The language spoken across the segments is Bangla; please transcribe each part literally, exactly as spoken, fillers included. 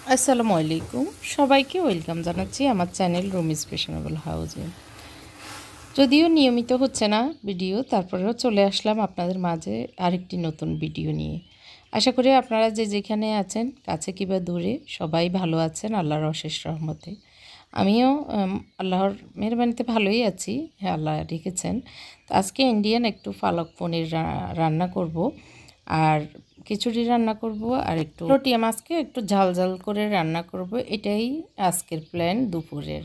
আসসালামু আলাইকুম, সবাইকে ওয়েলকাম জানাচ্ছি আমার চ্যানেল রুমিজ ফ্যাশনেবল হাউসে। যদিও নিয়মিত হচ্ছে না ভিডিও, তারপরেও চলে আসলাম আপনাদের মাঝে আরেকটি নতুন ভিডিও নিয়ে। আশা করি আপনারা যে যেখানে আছেন, কাছে কিংবা দূরে, সবাই ভালো আছেন আল্লাহর অশেষ রহমতে। আমিও আল্লাহর মেহরবানিতে ভালোই আছি। হ্যাঁ, আল্লাহ রেখেছেন। তো আজকে ইন্ডিয়ান একটু পালক পনির রান্না করব, আর খিচুড়ি রান্না করব, আর একটু রুটি মাছকে একটু ঝাল ঝাল করে রান্না করব। এটাই আজকের প্ল্যান দুপুরের।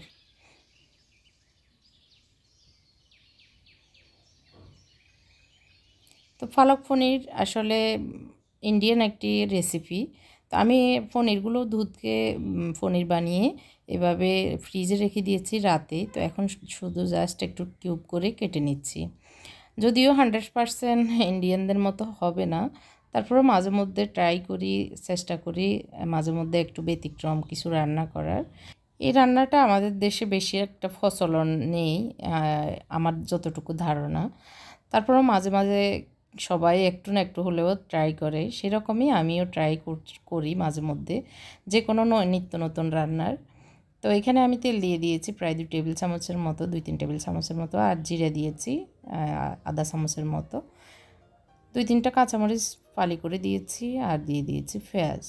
তো পালক পনির আসলে ইন্ডিয়ান একটি রেসিপি। তো আমি পনিরগুলো দুধকে পনির বানিয়ে এভাবে ফ্রিজে রেখে দিয়েছি রাতে। তো এখন শুধু জাস্ট একটু কিউব করে কেটে নিচ্ছি। যদিও হান্ড্রেড পারসেন্ট ইন্ডিয়ানদের মতো হবে না, তারপরেও মাঝে মধ্যে ট্রাই করি, চেষ্টা করি মাঝে মধ্যে একটু ব্যতিক্রম কিছু রান্না করার। এই রান্নাটা আমাদের দেশে বেশি একটা প্রচলন নেই আমার যতটুকু ধারণা। তারপরেও মাঝে মাঝে সবাই একটু না একটু হলেও ট্রাই করে, সেরকমই আমিও ট্রাই করি মাঝে মধ্যে যে কোনো নিত্য নতুন রান্নার। তো এখানে আমি তেল দিয়ে দিয়েছি প্রায় দুই টেবিল চামচের মতো, দুই তিন টেবিল চামচের মতো, আর জিরে দিয়েছি আধা চামচের মতো, দুই তিনটা কাঁচামরিচ ফালি করে দিয়েছি, আর দিয়ে দিয়েছি পেঁয়াজ।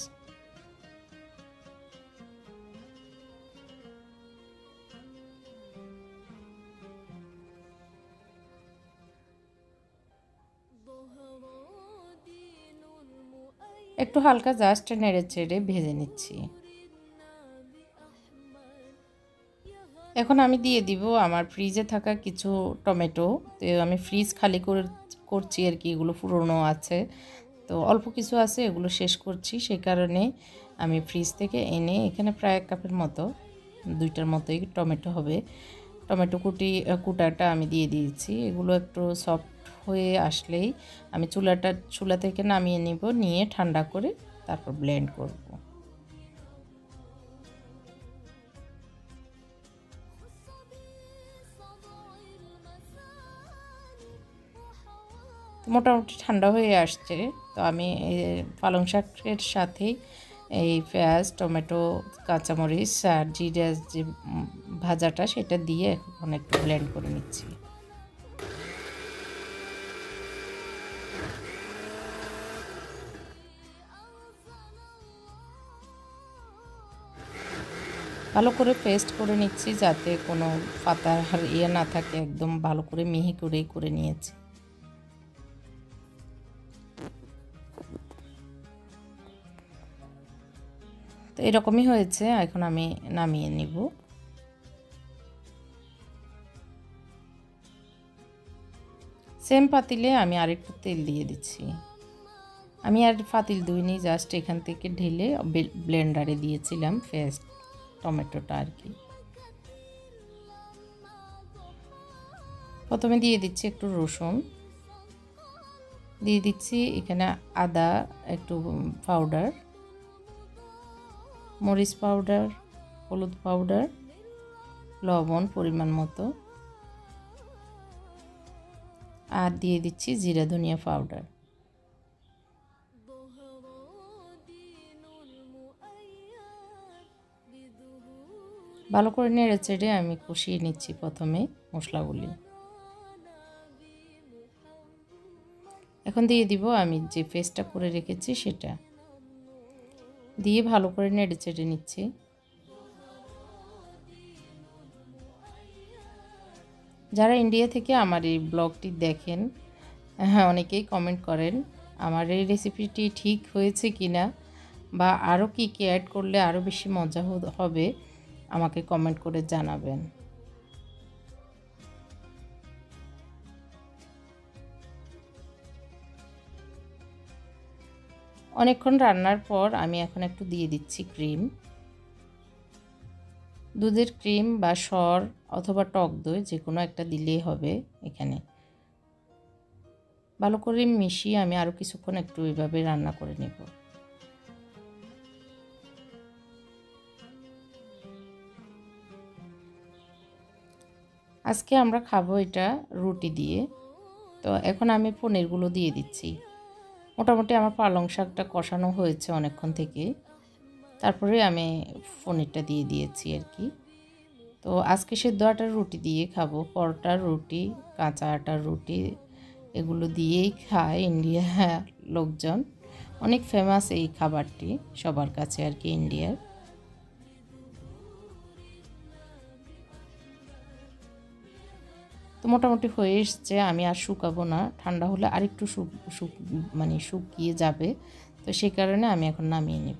একটু হালকা জাস্ট নেড়ে চেড়ে ভেজে নিচ্ছি। এখন আমি দিয়ে দিব আমার ফ্রিজে থাকা কিছু টমেটো। তো আমি ফ্রিজ খালি করে করছি আর কি, এগুলো পুরনো আছে, তো অল্প কিছু আছে, এগুলো শেষ করছি। সেই কারণে আমি ফ্রিজ থেকে এনে এখানে প্রায় এক কাপের মতো, দুইটার মতোই টমেটো হবে, টমেটো কুটি কুটাটা আমি দিয়ে দিয়েছি। এগুলো একটু সফট হয়ে আসলেই আমি চুলাটা চুলা থেকে নামিয়ে নিব, নিয়ে ঠান্ডা করে তারপর ব্লেন্ড করব। মোটামুটি ঠান্ডা হয়ে আসছে। তো আমি পালং শাকের সাথেই এই পেঁয়াজ, টমেটো, কাঁচামরিচ আর জিরা যে ভাজাটা সেটা দিয়ে এখন একটু ব্লেন্ড করে নিচ্ছি। ভালো করে পেস্ট করে নিচ্ছি যাতে কোনো পাতার ইয়ে না থাকে, একদম ভালো করে মিহি করেই করে নিয়েছি। তো এরকমই হয়েছে, এখন আমি নামিয়ে নিব। সেম পাতিলে আমি আরেকটু তেল দিয়ে দিচ্ছি। আমি আর পাতিল দুইনি, জাস্ট এখান থেকে ঢেলে ব্লেন্ডারে দিয়েছিলাম পেস্ট টমেটোটা আর কি। প্রথমে দিয়ে দিচ্ছি একটু রসুন, দিয়ে দিচ্ছি এখানে আদা একটু পাউডার, মরিচ পাউডার, হলুদ পাউডার, লবণ পরিমাণ মতো, আর দিয়ে দিচ্ছি জিরা ধনিয়া পাউডার। ভালো করে নেড়ে চেড়ে আমি কষিয়ে নিচ্ছি প্রথমে মশলাগুলি। এখন দিয়ে দিব আমি যে পেস্টটা করে রেখেছি সেটা দিয়ে ভালো করে নেড়ে চেড়ে নিচ্ছি। যারা ইন্ডিয়া থেকে আমার এই ব্লগটি দেখেন, হ্যাঁ, অনেকেই কমেন্ট করেন আমার এই রেসিপিটি ঠিক হয়েছে কি না, বা আরও কী কী অ্যাড করলে আরও বেশি মজা হবে, আমাকে কমেন্ট করে জানাবেন। অনেকক্ষণ রান্নার পর আমি এখন একটু দিয়ে দিচ্ছি ক্রিম, দুধের ক্রিম বা সর অথবা টক দই যে কোনো একটা দিলেই হবে। এখানে ভালো করে মিশিয়ে আমি আরও কিছুক্ষণ একটু এইভাবে রান্না করে নেব। আজকে আমরা খাবো এটা রুটি দিয়ে। তো এখন আমি পনিরগুলো দিয়ে দিচ্ছি। মোটামুটি আমার পালং শাকটা কষানো হয়েছে অনেকক্ষণ থেকে। তো তারপরে আমি পনিরটা দিয়ে দিয়েছি আর কি। তো আজকে সেদ্ধ আটার রুটি দিয়ে খাবো, পরোটার রুটি, কাঁচা আটার রুটি এগুলো দিয়েই খায় ইন্ডিয়া লোকজন। অনেক ফেমাস এই খাবারটি সবার কাছে আর কি ইন্ডিয়ার। তো মোটামুটি হয়ে এসছে, আমি আর শুকাবো না, ঠান্ডা হলে আরেকটু শুক শুক মানে শুকিয়ে যাবে, তো সেই কারণে আমি এখন নামিয়ে নেব।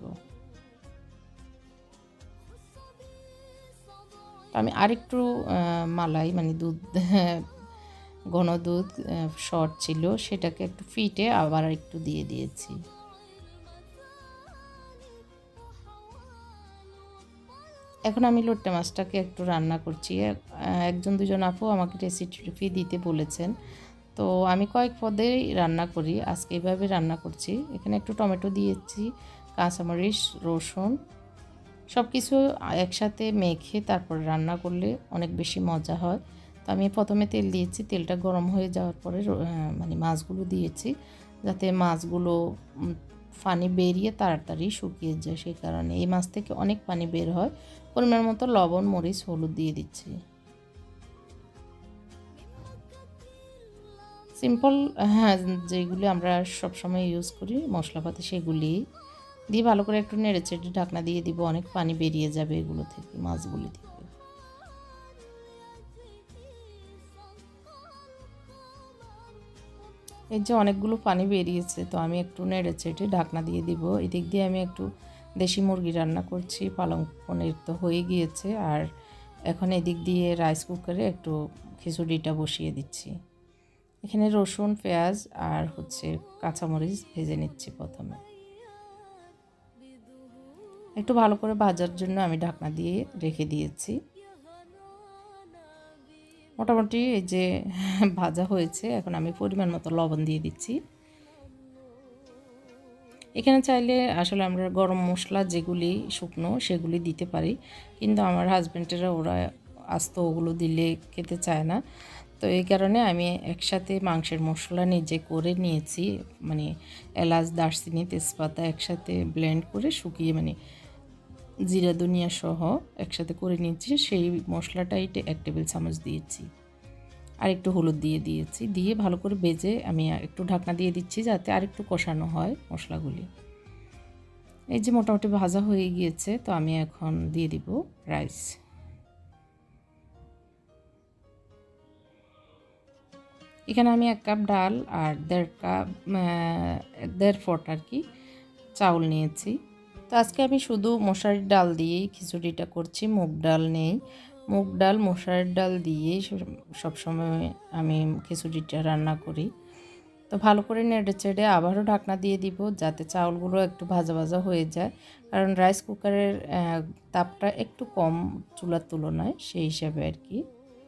তো আমি আরেকটু মালাই মানে দুধ ঘন দুধ শর্ট ছিল, সেটাকে একটু ফিটে আবার একটু দিয়ে দিয়েছি। এখন আমি লোট্টা মাছটাকে একটু রান্না করছি। একজন দুজন আপু আমাকে রেসিপি দিতে বলেছেন, তো আমি কয়েক পদেই রান্না করি, আজকে এইভাবে রান্না করছি। এখানে একটু টমেটো দিয়েছি, কাঁচামরিচ, রসুন সব কিছু একসাথে মেখে তারপর রান্না করলে অনেক বেশি মজা হয়। তো আমি প্রথমে তেল দিয়েছি, তেলটা গরম হয়ে যাওয়ার পরে মানে মাছগুলো দিয়েছি, যাতে মাছগুলো পানি বেরিয়ে তাড়াতাড়ি শুকিয়ে যায়, সেই কারণে এই মাছ থেকে অনেক পানি বের হয়। পরিমাণ মতো লবণ, মরিচ, হলুদ দিয়ে দিচ্ছি। সিম্পল হ্যাঁ, যেগুলি আমরা সবসময় ইউজ করি মশলাপাতি সেগুলি দিয়ে ভালো করে একটু নেড়ে চেড়ে ঢাকনা দিয়ে দিব, অনেক পানি বেরিয়ে যাবে এগুলো থেকে, মাছগুলি থেকে। এই যে অনেকগুলো পানি বেরিয়েছে, তো আমি একটু নেড়ে চেড়ে ঢাকনা দিয়ে দিব। এদিক দিয়ে আমি একটু দেশি মুরগি রান্না করছি, পালং পনির তো হয়ে গিয়েছে, আর এখন এদিক দিয়ে রাইস কুকারে একটু খিচুড়িটা বসিয়ে দিচ্ছি। এখানে রসুন, পেঁয়াজ আর হচ্ছে কাঁচামরিচ ভেজে নিচ্ছি প্রথমে। একটু ভালো করে ভাজার জন্য আমি ঢাকনা দিয়ে রেখে দিয়েছি। মোটামুটি এই যে ভাজা হয়েছে, এখন আমি পরিমাণ মতো লবণ দিয়ে দিচ্ছি। এখানে চাইলে আসলে আমরা গরম মশলা যেগুলি শুকনো সেগুলি দিতে পারি, কিন্তু আমার হাজব্যান্ডেরা ওরা আস্ত ওগুলো দিলে খেতে চায় না, তো এই কারণে আমি একসাথে মাংসের মশলা নিজে করে নিয়েছি, মানে এলাচ, দারচিনি, তেজপাতা একসাথে ব্লেন্ড করে শুকিয়ে মানে জিরা ধনিয়া সহ একসাথে করে নিয়েছি, সেই মশলাটাই এক টেবিল চামচ দিয়েছি, আর একটু হলুদ দিয়ে দিয়েছি, দিয়ে ভালো করে ভেজে আমি একটু ঢাকনা দিয়ে দিচ্ছি যাতে আরেকটু কষানো হয় মশলাগুলি। এই যে মোটামুটি ভাজা হয়ে গিয়েছে, তো আমি এখন দিয়ে দিব রাইস। এখানে আমি এক কাপ ডাল আর দেড় কাপ দেড় ফোঁট আর কি চাউল নিয়েছি। তো আজকে আমি শুধু মশারির ডাল দিয়েই খিচুড়িটা করছি, মুগ ডাল নেই। মুগ ডাল, মশারির ডাল দিয়েই সবসময় আমি খিচুড়িটা রান্না করি। তো ভালো করে নেড়ে চেড়ে আবারও ঢাকনা দিয়ে দিব যাতে চাউলগুলো একটু ভাজা ভাজা হয়ে যায়, কারণ রাইস কুকারের তাপটা একটু কম চুলার তুলনায়, সেই হিসাবে আর কি।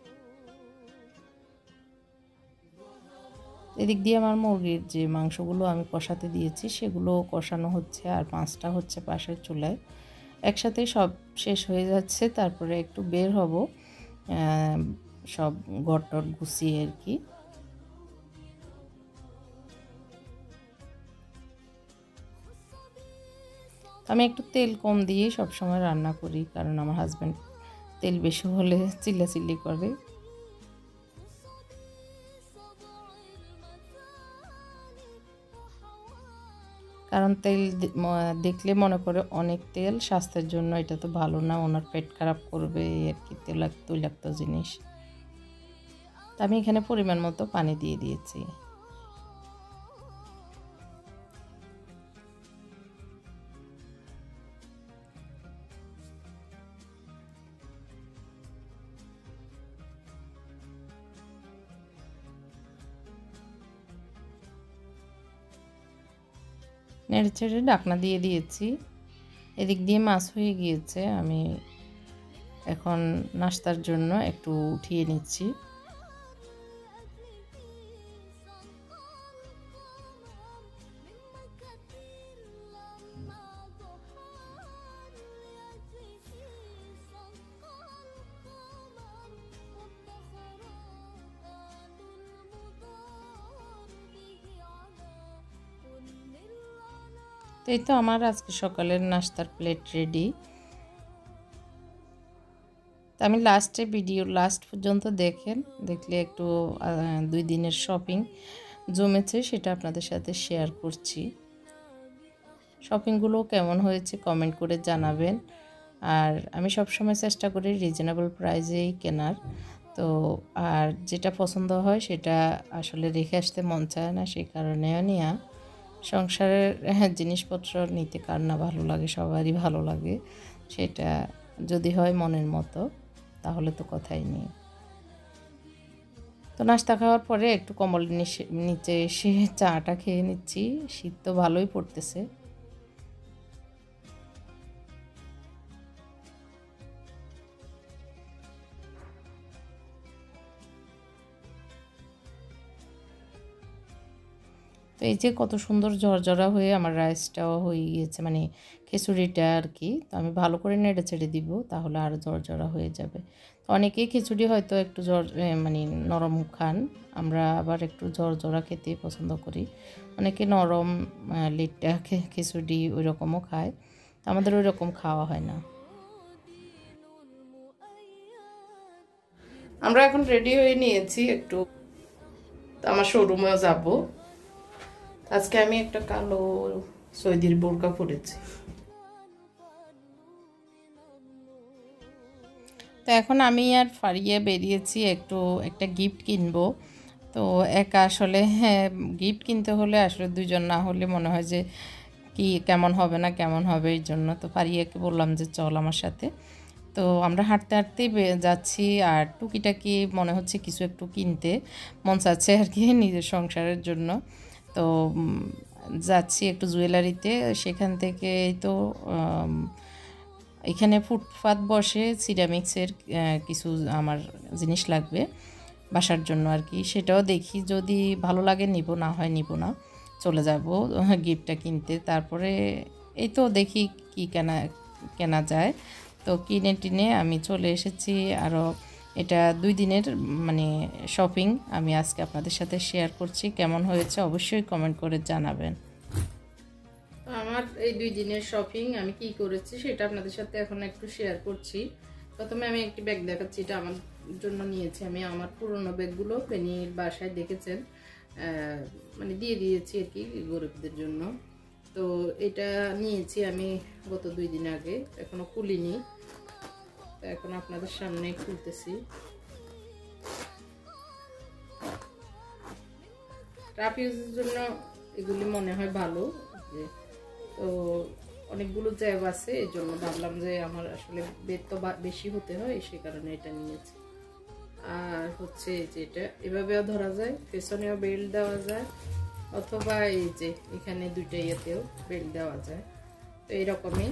এদিক দিয়ে আমার মুরগির যে মাংসগুলো আমি কষাতে দিয়েছি সেগুলো কষানো হচ্ছে, আর মাছটা হচ্ছে পাশের চুলায়। একসাথে সব শেষ হয়ে যাচ্ছে, তারপরে একটু বের হব সব ঘরটর গুছিয়ে আর কি। আমি একটু তেল কম দিয়ে সবসময় রান্না করি, কারণ আমার হাজব্যান্ড তেল বেশি হলে চিল্লাচিল্লি করে। কারণ তেল দেখলে মনে করে অনেক তেল, স্বাস্থ্যের জন্য এটা তো ভালো না, ওনার পেট খারাপ করবে আর কি, তেলাক্ত তৈলাক্ত জিনিস। তা আমি এখানে পরিমাণ মতো পানি দিয়ে দিয়েছি। নেড়ে চেড়ে ঢাকনা দিয়ে দিয়েছি। এদিক দিয়ে মাছ হয়ে গিয়েছে, আমি এখন নাস্তার জন্য একটু উঠিয়ে নিচ্ছি। তো তো এই তো আমার আজকে সকালের নাস্তার প্লেট রেডি। তো আমি লাস্টে ভিডিও লাস্ট পর্যন্ত দেখেন, দেখলে একটু দুই দিনের শপিং জমেছে সেটা আপনাদের সাথে শেয়ার করছি। শপিংগুলো কেমন হয়েছে কমেন্ট করে জানাবেন। আর আমি সবসময় চেষ্টা করি রিজনেবল প্রাইসেই কেনার। তো আর যেটা পছন্দ হয় সেটা আসলে রেখে আসতে মন চায় না, সেই কারণেও নেওয়া। সংসারের জিনিসপত্র নিতে কার না ভালো লাগে, সবারই ভালো লাগে। সেটা যদি হয় মনের মতো তাহলে তো কথাই নেই। তো নাস্তা খাওয়ার পরে একটু কম্বল নিচে এসে চাটা খেয়ে নিচ্ছি, শীত তো ভালোই পড়তেছে। তো এই যে কত সুন্দর ঝরঝরা হয়ে আমার রাইসটাও হয়ে গিয়েছে, মানে খিচুড়িটা আর কি। তো আমি ভালো করে নেড়ে ছেড়ে দিব, তাহলে আরও ঝরঝরা হয়ে যাবে। তো অনেকেই খিচুড়ি হয়তো একটু ঝর মানে নরম খান, আমরা আবার একটু ঝরঝরা খেতেই পছন্দ করি। অনেকে নরম লিটটা খিচুড়ি ওই রকমও খায়, তো আমাদের ওই রকম খাওয়া হয় না। আমরা এখন রেডি হয়ে নিয়েছি, একটু আমার শোরুমেও যাব। আজকে আমি একটা কালো সৌদির বোরকা পরেছি। তো এখন আমি আর ফারিয়া বেরিয়েছি একটু একটা গিফট কিনবো। তো একা আসলে হ্যাঁ, গিফট কিনতে হলে আসলে দুইজন না হলে মনে হয় যে কি কেমন হবে না কেমন হবে, এই জন্য তো ফারিয়াকে বললাম যে চল আমার সাথে। তো আমরা হাঁটতে হাঁটতেই যাচ্ছি, আর টুকিটাকি মনে হচ্ছে কিছু একটু কিনতে মন চাচ্ছে আর কি নিজের সংসারের জন্য। তো যাচ্ছি একটু জুয়েলারিতে, সেখান থেকে তো এখানে ফুটপাত বসে, সিরামিক্সের কিছু আমার জিনিস লাগবে বাসার জন্য আর কি। সেটাও দেখি, যদি ভালো লাগে নিব, না হয় নিব না, চলে যাব গিফটটা কিনতে। তারপরে এই তো দেখি কি কেনা কেনা যায়। তো কিনে টিনে আমি চলে এসেছি। আরও এটা দুই দিনের মানে শপিং আমি আজকে আপনাদের সাথে শেয়ার করছি। কেমন হয়েছে অবশ্যই কমেন্ট করে জানাবেন। আমার এই দুই দিনের শপিং আমি কি করেছি সেটা আপনাদের সাথে এখন একটু শেয়ার করছি। প্রথমে আমি একটি ব্যাগ দেখাচ্ছি, এটা আমার জন্য নিয়েছি। আমি আমার পুরনো ব্যাগগুলো পেনির বাসায় দেখেছেন, মানে দিয়ে দিয়েছি আর কি গরিবদের জন্য। তো এটা নিয়েছি আমি গত দুই দিন আগে, এখনো খুলিনি, তো এখন আপনাদের সামনে খুলতেছি। রাফ ইউজের জন্য এগুলি মনে হয় ভালো। যে তো অনেকগুলো জ্যাব আছে, এই জন্য ভাবলাম যে আমার আসলে বেড তো বেশি হতে হয়, সে কারণে এটা নিয়েছি। আর হচ্ছে যে এটা এভাবেও ধরা যায়, পেছনেও বেল্ট দেওয়া যায়, অথবা এই যে এখানে দুইটা ইয়েতেও বেল্ট দেওয়া যায়। তো এইরকমই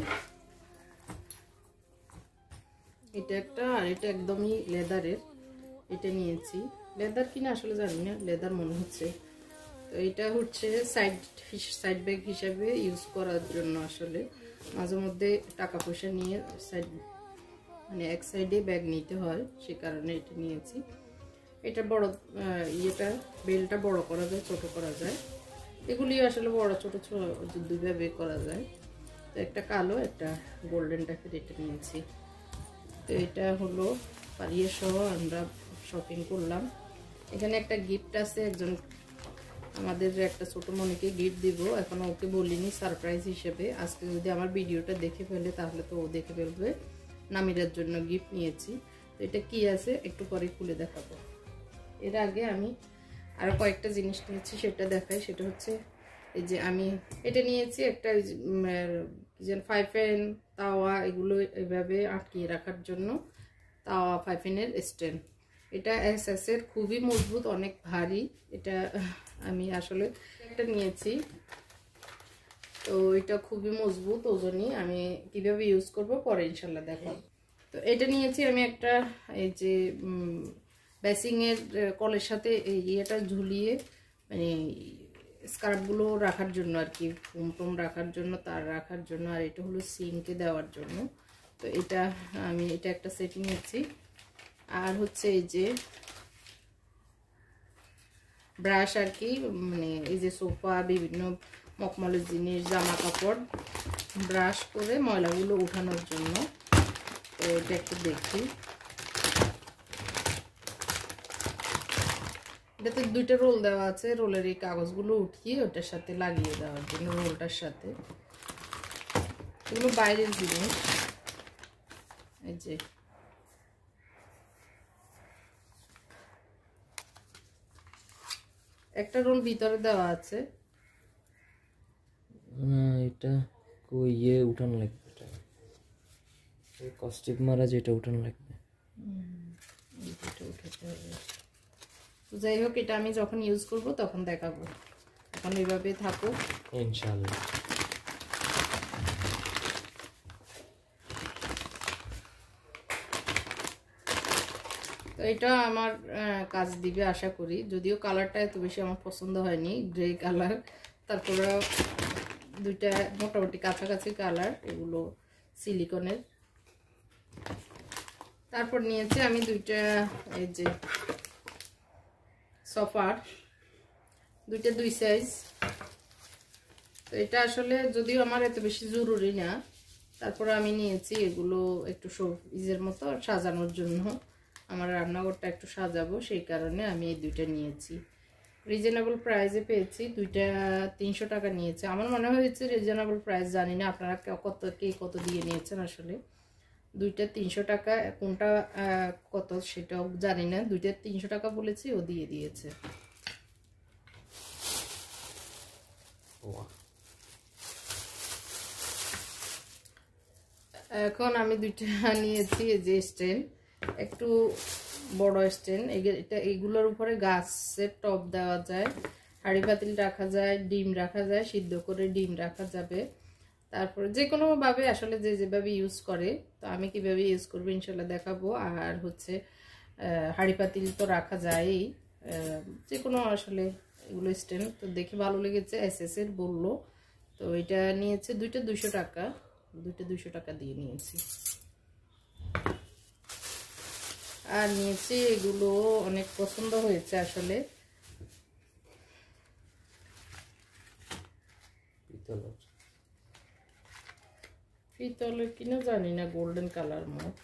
এটা একটা, আর এটা একদমই লেদারের, এটা নিয়েছি। লেদার কিনা আসলে জানি না, লেদার মনে হচ্ছে। তো এটা হচ্ছে সাইড সাইড ব্যাগ হিসাবে ইউজ করার জন্য, আসলে মাঝে মধ্যে টাকা পয়সা নিয়ে সাইড মানে এক সাইডে ব্যাগ নিতে হয়, সে কারণে এটা নিয়েছি। এটা বড় ইয়েটা বেলটা বড় করা যায়, ছোট করা যায়, এগুলি আসলে বড় ছোট ছোট দুইভাবে করা যায়। তো একটা কালো একটা গোল্ডেন টাইপের এটা নিয়েছি। তো এটা হলো পারিয়ে সহ আমরা শপিং করলাম। এখানে একটা গিফট আছে, একজন আমাদের একটা ছোট মনিকে গিফট দিব, এখনো ওকে বলিনি, সারপ্রাইজ হিসেবে। আজকে যদি আমার ভিডিওটা দেখে ফেলে তাহলে তো ও দেখে ফেলবে। নামিরার জন্য গিফট নিয়েছি। তো এটা কি আছে একটু পরে খুলে দেখাবো। এর আগে আমি আরো কয়েকটা জিনিস নিয়েছি, সেটা দেখাই। সেটা হচ্ছে এই যে আমি এটা নিয়েছি একটা ফাইফেন তাওয়া, এগুলো এভাবে আটকিয়ে রাখার জন্য তাওয়া ফাইফেনের স্ট্যান্ড। এটা এস এস এর, খুবই মজবুত, অনেক ভারী। এটা আমি আসলে একটা নিয়েছি, তো এটা খুবই মজবুত, ওজনই। আমি কিভাবে ইউজ করব পরে ইনশাল্লাহ দেখাবো। তো এটা নিয়েছি আমি একটা, এই যে বেসিংয়ের কলের সাথে এই ইয়েটা ঝুলিয়ে, মানে স্কার্ফগুলো রাখার জন্য আর কি, ফোম টোম রাখার জন্য, তার রাখার জন্য। আর এটা হলো সিঙ্কে দেওয়ার জন্য। তো এটা আমি এটা একটা সেট নিয়েছি। আর হচ্ছে এই যে ব্রাশ আর কি, মানে এই যে সোফা বিভিন্ন মখমলের জিনিস, জামা কাপড় ব্রাশ করে ময়লাগুলো উঠানোর জন্য। তো এটা একটু দেখি। এটাতে দুইটা রোল দেওয়া আছে, রোলের এই কাগজগুলো উঠিয়ে ওটার সাথে লাগিয়ে দেওয়ার জন্য, রোলটার সাথে। এগুলো বাইরের জিনিস। এই যে একটা রোল ভিতরে দেওয়া আছে। না এটা কই ইয়ে উঠানো লাগবে, এটা এই কস্টিপ মারা যেটা উঠানো লাগবে। এটা উঠাতে হবে। তো যাই হোক, এটা আমি যখন ইউজ করব তখন দেখাবো। এখন এইভাবে থাকুক ইনশাআল্লাহ। তো এটা আমার কাজ দিবে আশা করি, যদিও কালারটা এত বেশি আমার পছন্দ হয়নি, গ্রে কালার। তারপরে দুইটা মোটামুটি কাছাকাছি কালার, এগুলো সিলিকনের। তারপর নিয়েছি আমি দুইটা এই যে সফার, দুইটা দুই সাইজ। তো এটা আসলে যদিও আমার এত বেশি জরুরি না, তারপরে আমি নিয়েছি এগুলো একটু শোপিসের মতো সাজানোর জন্য। আমার রান্নাঘরটা একটু সাজাবো, সেই কারণে আমি এই দুইটা নিয়েছি। রিজনেবল প্রাইসে পেয়েছি, দুইটা তিনশো টাকা নিয়েছে। আমার মনে হয়েছে রিজনেবল প্রাইস, জানি না আপনারা কত কে কত দিয়ে নিয়েছেন। আসলে দুইটা তিনশো টাকা, কোনটা কত সেটাও জানি না। দুইটা তিনশো টাকা বলেছি, ও দিয়ে দিয়েছে। এখন আমি দুইটা নিয়েছি এই যে স্ট্যান্ড, একটু বড় স্ট্যান্ড। এটা এগুলোর উপরে গাছের টব দেওয়া যায়, হাঁড়ি পাতিল রাখা যায়, ডিম রাখা যায়, সিদ্ধ করে ডিম রাখা যাবে। তারপরে যে কোনো ভাবে আসলে যে যেভাবে ইউজ করে, তো আমি কিভাবে ইউজ করবো ইনশাল্লাহ দেখাবো। আর হচ্ছে হাঁড়ি পাতিল তো রাখা যায়, যে কোনো আসলে এগুলো স্ট্যান্ড। তো দেখে ভালো লেগেছে, এস এস এর বললো। তো এটা নিয়েছে দুইটা দুইশো টাকা, দুইটা দুইশো টাকা দিয়ে নিয়েছি। আর নিয়েছি এগুলো অনেক পছন্দ হয়েছে আসলে, পিতলের পিতলের কিনা জানি না, গোল্ডেন কালার মোট।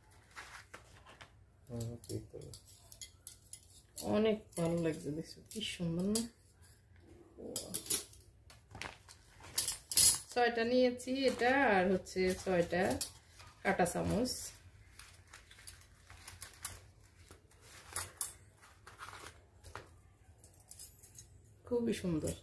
অনেক ভালো লাগছে, দেখছো কি সুন্দর না। ছয়টা নিয়েছি এটা, আর হচ্ছে ছয়টা কাঁটা চামচ। খুবই সুন্দর।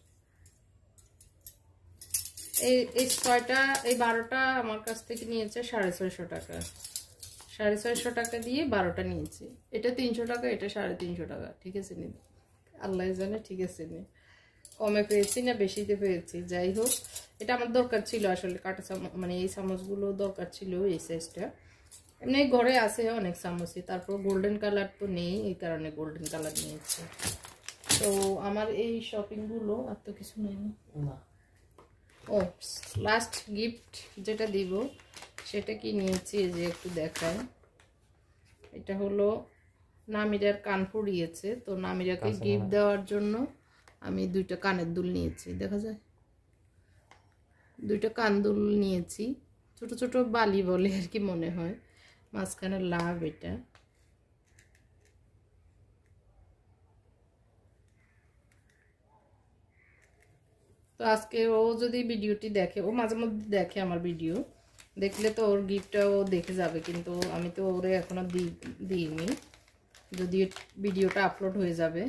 এই এই ছয়টা এই বারোটা আমার কাছ থেকে নিয়েছে সাড়ে ছয়শো টাকা। সাড়ে ছয়শো টাকা দিয়ে বারোটা নিয়েছি। এটা তিনশো টাকা, এটা সাড়ে তিনশো টাকা। ঠিক আছে নি, আল্লাহ জানে ঠিক আছে নি, কমে পেয়েছি না বেশিতে পেয়েছি। যাই হোক, এটা আমার দরকার ছিল আসলে, কাঁটা চামচ মানে এই চামচগুলো দরকার ছিল, এই সাইজটা। এমনি ঘরে আছে অনেক চামচই, তারপর গোল্ডেন কালার তো নেই, এই কারণে গোল্ডেন কালার নিয়েছে। তো আমার এই শপিংগুলো আর তো কিছু নেই না। ও লাস্ট গিফট যেটা দিব সেটা কি নিয়েছি, যে একটু দেখায়। এটা হলো নামিরার কান পড়িয়েছে, তো নামিরাকে গিফট দেওয়ার জন্য আমি দুইটা কানের দুল নিয়েছি। দেখা যায় দুইটা কান দুল নিয়েছি, ছোট ছোট বালি বলে আর কি মনে হয়, মাঝখানে লাভ। এটা তো আজকে ও যদি ভিডিওটি দেখে, ও মাঝে মধ্যে দেখে আমার ভিডিও, দেখলে তো ওর গিফটটা ও দেখে যাবে, কিন্তু আমি তো ওরে এখনো দিইনি, যদি ভিডিওটা আপলোড হয়ে যাবে।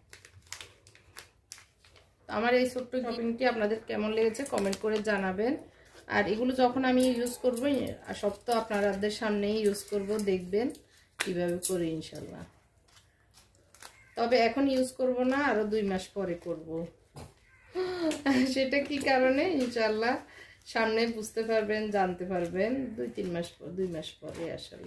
আমার এই ছোট্ট শপিংটি আপনাদের কেমন লেগেছে কমেন্ট করে জানাবেন। আর এগুলো যখন আমি ইউজ করবো, সব তো আপনাদের সামনেই ইউজ করব, দেখবেন কিভাবে করি ইনশাল্লাহ। তবে এখন ইউজ করব না, আরো দুই মাস পরে করব। সেটা কি কারণে ইনশাল্লাহ সামনে বুঝতে পারবেন, জানতে পারবেন, দুই তিন মাস পর, দুই মাস পরে আসলে।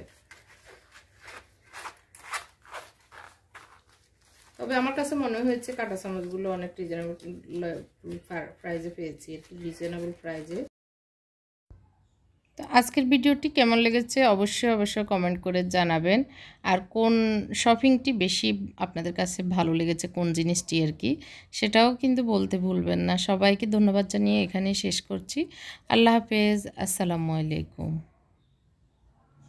তবে আমার কাছে মনে হয়েছে কাঁটা চামচগুলো অনেক রিজনেবল প্রাইজে পেয়েছি, একটু রিজনেবল প্রাইজে। তো আজকের ভিডিওটি কেমন লেগেছে অবশ্যই অবশ্যই কমেন্ট করে জানাবেন। আর কোন শপিংটি বেশি আপনাদের কাছে ভালো লেগেছে, কোন জিনিসটি আর কি, সেটাও কিন্তু বলতে ভুলবেন না। সবাইকে ধন্যবাদ জানিয়ে এখানেই শেষ করছি। আল্লাহ হাফেজ, আসসালামু আলাইকুম।